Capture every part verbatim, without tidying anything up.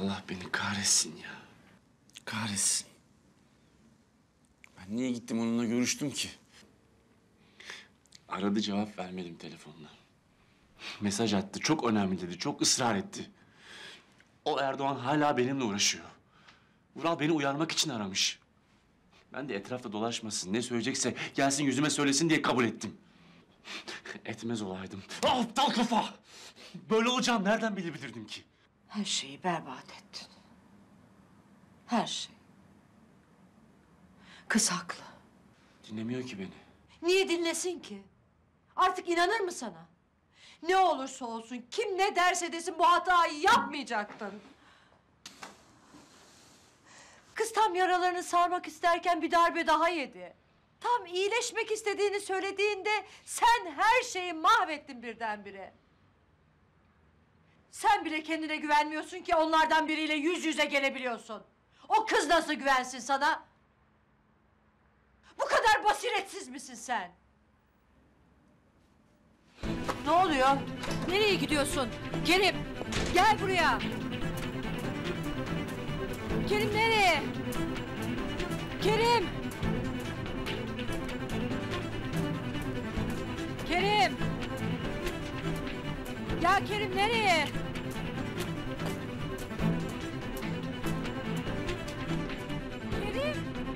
Allah beni kahretsin ya. Kahretsin. Ben niye gittim onunla görüştüm ki? Aradı, cevap vermedim telefonla. Mesaj attı, çok önemli dedi, çok ısrar etti. O Erdoğan hala benimle uğraşıyor. Vural beni uyarmak için aramış. Ben de etrafta dolaşmasın, ne söyleyecekse gelsin yüzüme söylesin diye kabul ettim. Etmez olaydım. Ah, aptal kafa! Böyle olacağını nereden bilebilirdim ki? Her şeyi berbat ettin. Her şey. Kız haklı. Dinlemiyor ki beni. Niye dinlesin ki? Artık inanır mı sana? Ne olursa olsun, kim ne derse desin bu hatayı yapmayacaktın. Kız tam yaralarını sarmak isterken bir darbe daha yedi. Tam iyileşmek istediğini söylediğinde sen her şeyi mahvettin birdenbire. Sen bile kendine güvenmiyorsun ki onlardan biriyle yüz yüze gelebiliyorsun. O kız nasıl güvensin sana? Bu kadar basiretsiz misin sen? Ne oluyor? Nereye gidiyorsun? Kerim, gel buraya. Kerim nereye? Kerim! Kerim! Ya Kerim nereye? Kerim!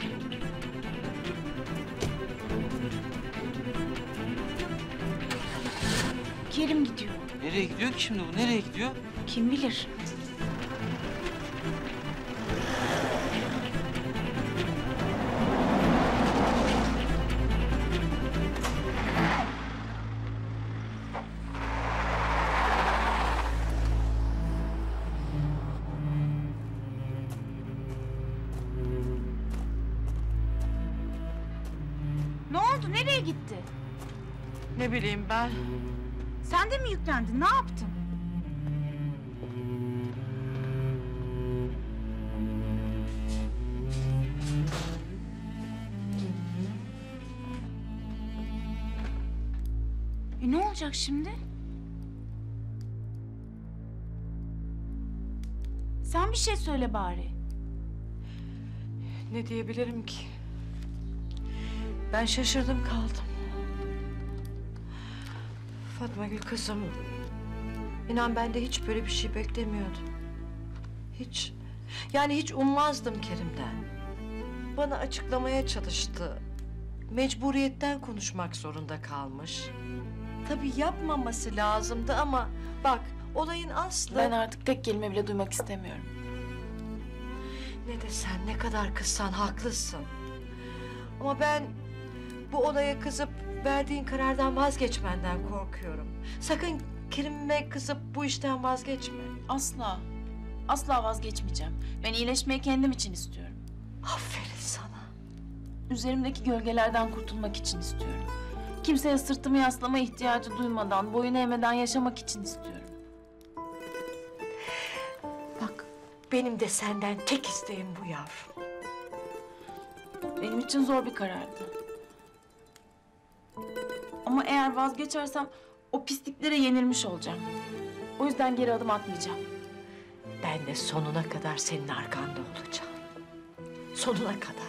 Kerim gidiyor. Nereye gidiyor ki şimdi bu? Nereye gidiyor? Kim bilir? Ne oldu? Nereye gitti? Ne bileyim ben. Sen de mi yüklendin? Ne yaptın? E ne olacak şimdi? Sen bir şey söyle bari. Ne diyebilirim ki? Ben şaşırdım kaldım. Fatma Gül kızım, inan ben de hiç böyle bir şey beklemiyordum. Hiç. Yani hiç ummazdım Kerim'den. Bana açıklamaya çalıştı. Mecburiyetten konuşmak zorunda kalmış. Tabii yapmaması lazımdı ama bak olayın aslı... Ben artık tek kelime bile duymak istemiyorum. Ne desen, ne kadar kızsan haklısın. Ama ben bu olaya kızıp verdiğin karardan vazgeçmenden korkuyorum. Sakın Kerim'e kızıp bu işten vazgeçme. Asla. Asla vazgeçmeyeceğim. Ben iyileşmeyi kendim için istiyorum. Aferin sana. Üzerimdeki gölgelerden kurtulmak için istiyorum. Kimseye sırtımı yaslama ihtiyacı duymadan, boyun eğmeden yaşamak için istiyorum. Bak, benim de senden tek isteğim bu yavrum. Benim için zor bir karardı. Ama eğer vazgeçersem o pisliklere yenilmiş olacağım. O yüzden geri adım atmayacağım. Ben de sonuna kadar senin arkanda olacağım. Sonuna kadar.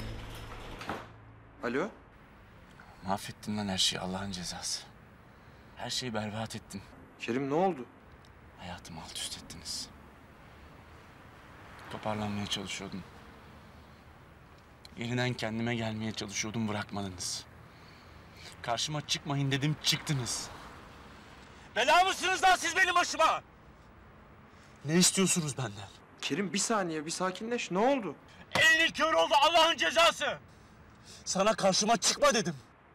Alo? Mahvettin lan her şeyi, Allah'ın cezası. Her şeyi berbat ettin. Kerim ne oldu? Hayatımı alt üst ettiniz. Toparlanmaya çalışıyordum. Yeniden kendime gelmeye çalışıyordum, bırakmadınız. Karşıma çıkmayın dedim, çıktınız. Bela mısınız lan siz benim başıma? Ne istiyorsunuz benden? Kerim bir saniye, bir sakinleş. Ne oldu? Elinin kör oldu, Allah'ın cezası! Sana karşıma çıkma dedim.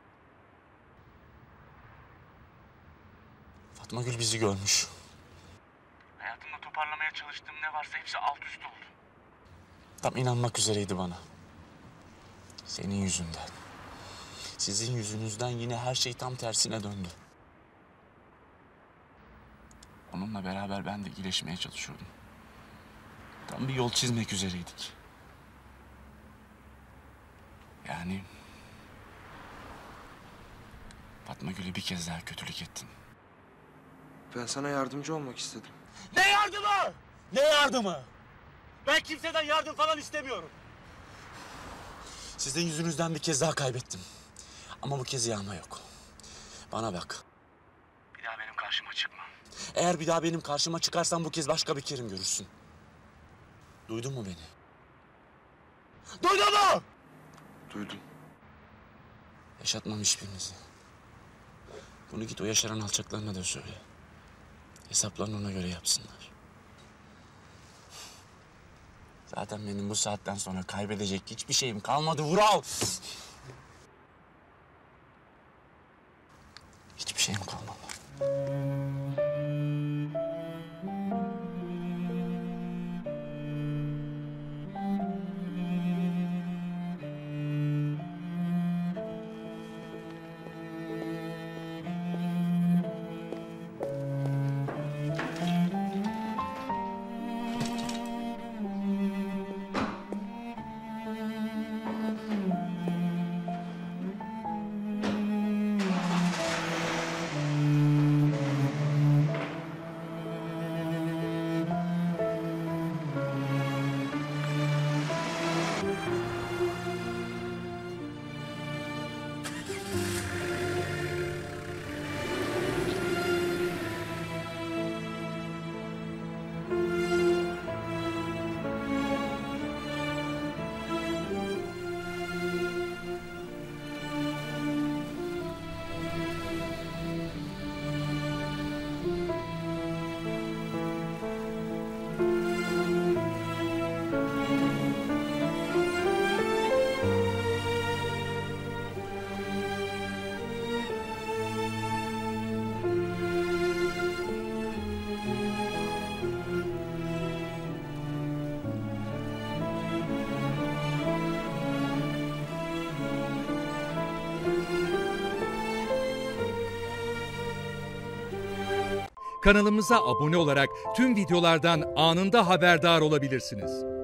Fatma Gül bizi görmüş. Hayatımda toparlamaya çalıştığım ne varsa hepsi alt üst oldu. Tam inanmak üzereydi bana. Senin yüzünden. Sizin yüzünüzden yine her şey tam tersine döndü. Onunla beraber ben de iyileşmeye çalışıyordum. Tam bir yol çizmek üzereydik. Yani... Fatma Gül'e bir kez daha kötülük ettin. Ben sana yardımcı olmak istedim. Ne yardımı? Ne yardımı? Ben kimseden yardım falan istemiyorum. Sizin yüzünüzden bir kez daha kaybettim. Ama bu kez yağma yok. Bana bak. Bir daha benim karşıma çıkma. Eğer bir daha benim karşıma çıkarsan bu kez başka bir Kerim görürsün. Duydun mu beni? Duydun mu? Duydum. Yaşatmam hiçbirinizi. Bunu git o yaşaran alçaklarına da söyle. Hesaplarını ona göre yapsınlar. Zaten benim bu saatten sonra kaybedecek hiçbir şeyim kalmadı Vural. Hiçbir şeyim kalmadı. Kanalımıza abone olarak tüm videolardan anında haberdar olabilirsiniz.